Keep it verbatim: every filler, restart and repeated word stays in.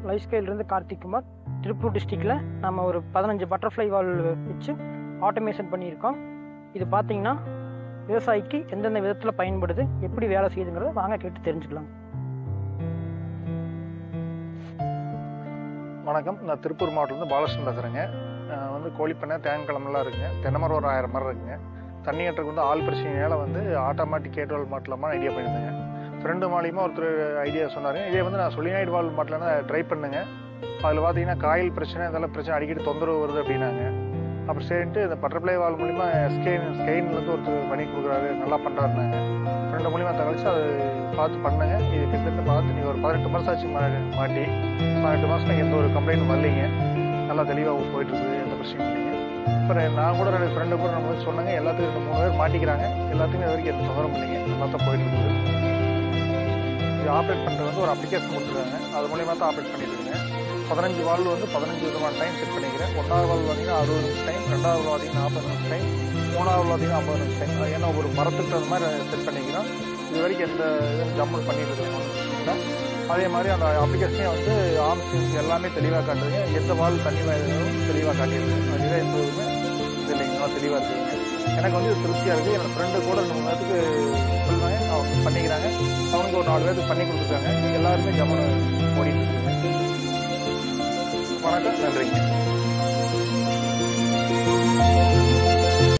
Life ஸ்கைலிருந்து Karthikkumar. Tiruppur டிஸ்ட்ரிக்டில் நம்ம ஒரு பதினஞ்சு பட்டர்ஃப்ளை வால் வச்சு ஆட்டோமேஷன் பண்ணியிருக்கோம். இது பார்த்தீங்கன்னா விவசாயிக்கு எந்தெந்த விதத்தில் பயன்படுது, எப்படி வேலை செய்யுதுங்கிறத வாங்க கேட்டு தெரிஞ்சுக்கலாம். வணக்கம், நான் திருப்பூர் மாவட்டத்துலேருந்து பாலகிருஷ்ணன் பேசுகிறேங்க. வந்து கோழிப்பண்ணை தேங்கக்கிழமெல்லாம் இருக்குங்க. தென்னை மரம் ஒரு ஆயிரம் மரம் இருக்குங்க. தண்ணி கட்டுறதுக்கு வந்து ஆள் பிரச்சனையால் வந்து ஆட்டோமேட்டிக் கேட்வால் மாட்டலாமா ஐடியா பண்ணியிருந்தேங்க. ஃப்ரெண்டு மூலியமாக ஒருத்தர் ஐடியா சொன்னார். இதே வந்து நான் சொலினாய்டு வால் மாட்டலன்னா ட்ரை பண்ணுங்க. அதில் பார்த்தீங்கன்னா காயில் பிரச்சனை இதெல்லாம் பிரச்சனை அடிக்கடி தொந்தரவு வருது அப்படின்னாங்க. அப்புறம் சரின்ட்டு இந்த பட்டர்ஃப்ளை வால் மூலிமா ஸ்கெயின் ஸ்கெயின்லேருந்து ஒருத்தர் பண்ணி கொடுக்குறாரு, நல்லா பண்ணுறாருனாங்க. ஃப்ரெண்டு மூலிமா தகவலிச்சு அது பார்த்து பண்ணுங்க. இது கிட்டத்தட்ட பார்த்து நீங்கள் ஒரு பதினெட்டு மாதம் ஆச்சு மா மாட்டி பதினெட்டு மாதம் எந்த ஒரு கம்ப்ளைண்ட் வரலைங்க. நல்லா தெளிவாக போயிட்டுருக்குது, எந்த பிரச்சனையும் இல்லைங்க. அப்புறம் நான் கூட ரெண்டு ஃப்ரெண்டு கூட நம்ம வந்து சொன்னாங்க, எல்லாத்துக்கும் ரெண்டு மூணு பேர் மாட்டிக்கிறாங்க. எல்லாத்துக்கும் இது வரைக்கும் எந்த தொந்தரவும் இல்லைங்க, நல்லா தான் போயிட்டுருக்குது. இது ஆப்ரேட் பண்ணுறது வந்து ஒரு அப்ளிகேஷன் கொடுத்துருக்காங்க, அது மூலியமாக தான் ஆப்ரேட் பண்ணிட்டுருங்க. பதினஞ்சு வால் வந்து பதினஞ்சு விதமான டைம் செட் பண்ணிக்கிறேன். ஒன்றாவது வால் பார்த்தீங்கன்னா அறுபது நிமிஷம் டைம், ரெண்டாவது வால் பார்த்தீங்கன்னா நாற்பது நிமிஷம் டைம், மூணாவது பார்த்தீங்கன்னா ஐம்பது நிமிஷம் டைம். அது ஏன்னா ஒரு மரத்துக்கு அந்த மாதிரி செட் பண்ணிக்கிறோம். இது வரைக்கும் எந்த இதுவும் ஜம்முன்னு பண்ணிட்டு இருக்கோம். அதே மாதிரி அந்த அப்ளிகேஷனே வந்து ஆர்ம்ஸ் எல்லாமே தெளிவாக காட்டுதுங்க. எந்த வால் தண்ணி வாயிலும் தெளிவாக காட்டிடுது. அதுதான் எந்த இதுவுமே இது இல்லைங்க, நல்லா தெளிவாக இருக்குதுங்க. எனக்கு வந்து இது திருப்தியாக இருக்குது. என்னோடய ஃப்ரெண்டு கூட ரெண்டு மூணு பேருக்கு சொல்லுவாங்க, அவங்க பண்ணிக்கிறாங்க. அவனுக்கு ஒரு நாலு பேருக்கு பண்ணி கொடுத்துருக்காங்க. எல்லாருமே ஜம்முன்னு ஓடிட்டு இருக்குங்க. வணக்கம், நன்றிங்க.